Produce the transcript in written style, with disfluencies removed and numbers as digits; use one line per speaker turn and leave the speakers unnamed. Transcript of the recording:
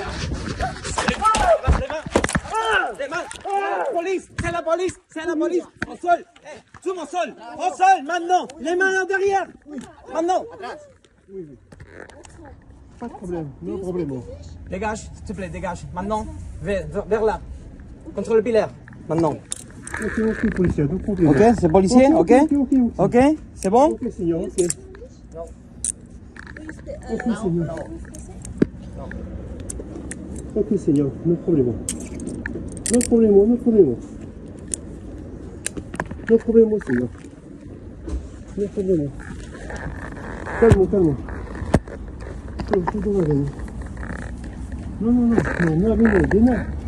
Les mains. Police, c'est la police, c'est la police. Au sol, zoom au sol, maintenant. Les mains là derrière. Maintenant.
Pas de problème, non problème.
Dégage, s'il te plaît, dégage. Maintenant, vers là. Contre le pilaire. Maintenant.
Ok, policier, donc
Ok, c'est policier, ok. Ok, c'est bon?
Ok, Seigneur, ok. Ok, Seigneur. Ok, Seigneur, no problème. No problème, no problème. No problème, Seigneur. No problème. Calme, calme. Tout va bien. Non, non, non, non, non, non, non, non.